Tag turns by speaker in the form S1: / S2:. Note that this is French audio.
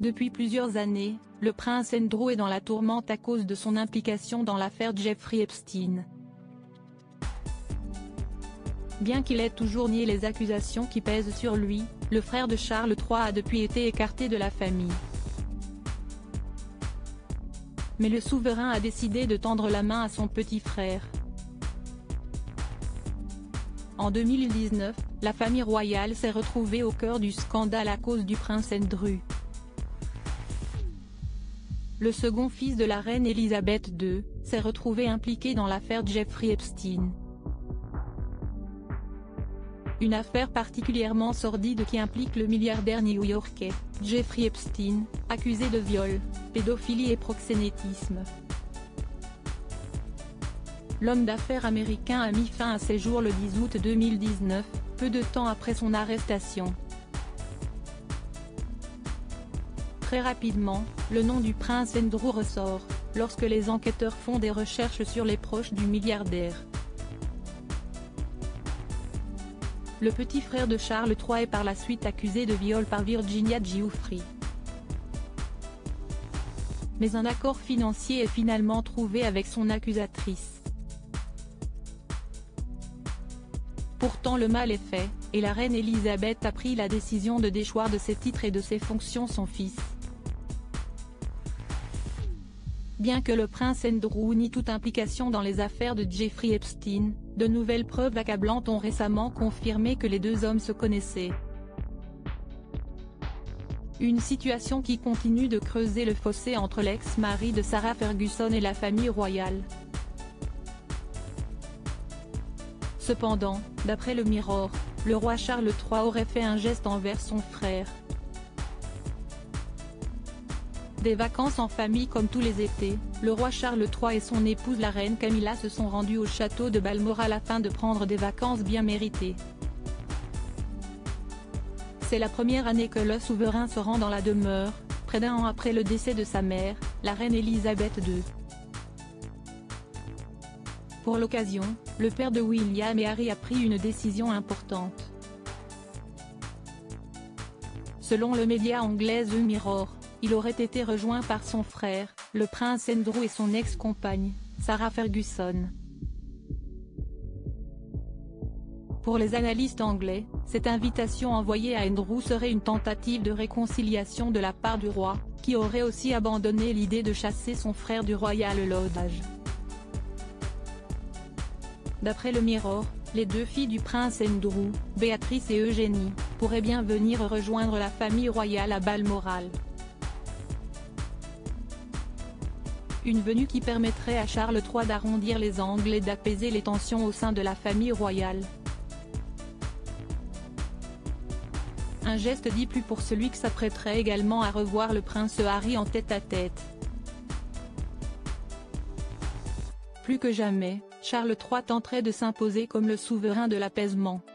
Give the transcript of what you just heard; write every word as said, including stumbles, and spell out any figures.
S1: Depuis plusieurs années, le prince Andrew est dans la tourmente à cause de son implication dans l'affaire Jeffrey Epstein. Bien qu'il ait toujours nié les accusations qui pèsent sur lui, le frère de Charles trois a depuis été écarté de la famille. Mais le souverain a décidé de tendre la main à son petit frère. En deux mille dix-neuf, la famille royale s'est retrouvée au cœur du scandale à cause du prince Andrew. Le second fils de la reine Elisabeth deux, s'est retrouvé impliqué dans l'affaire Jeffrey Epstein. Une affaire particulièrement sordide qui implique le milliardaire new-yorkais, Jeffrey Epstein, accusé de viol, pédophilie et proxénétisme. L'homme d'affaires américain a mis fin à ses jours le dix août deux mille dix-neuf, peu de temps après son arrestation. Très rapidement, le nom du prince Andrew ressort, lorsque les enquêteurs font des recherches sur les proches du milliardaire. Le petit frère de Charles trois est par la suite accusé de viol par Virginia Giuffre. Mais un accord financier est finalement trouvé avec son accusatrice. Pourtant le mal est fait, et la reine Elisabeth a pris la décision de déchoir de ses titres et de ses fonctions son fils. Bien que le prince Andrew nie toute implication dans les affaires de Jeffrey Epstein, de nouvelles preuves accablantes ont récemment confirmé que les deux hommes se connaissaient. Une situation qui continue de creuser le fossé entre l'ex-mari de Sarah Ferguson et la famille royale. Cependant, d'après le Mirror, le roi Charles trois aurait fait un geste envers son frère. Des vacances en famille comme tous les étés, le roi Charles trois et son épouse la reine Camilla se sont rendus au château de Balmoral afin de prendre des vacances bien méritées. C'est la première année que le souverain se rend dans la demeure, près d'un an après le décès de sa mère, la reine Elisabeth deux. Pour l'occasion, le père de William et Harry a pris une décision importante. Selon le média anglais The Mirror, il aurait été rejoint par son frère, le prince Andrew et son ex-compagne, Sarah Ferguson. Pour les analystes anglais, cette invitation envoyée à Andrew serait une tentative de réconciliation de la part du roi, qui aurait aussi abandonné l'idée de chasser son frère du Royal Lodge. D'après le Mirror, les deux filles du prince Andrew, Béatrice et Eugénie, pourraient bien venir rejoindre la famille royale à Balmoral. Une venue qui permettrait à Charles trois d'arrondir les angles et d'apaiser les tensions au sein de la famille royale. Un geste dit plus pour celui qui s'apprêterait également à revoir le prince Harry en tête-à-tête. Plus que jamais, Charles trois tenterait de s'imposer comme le souverain de l'apaisement.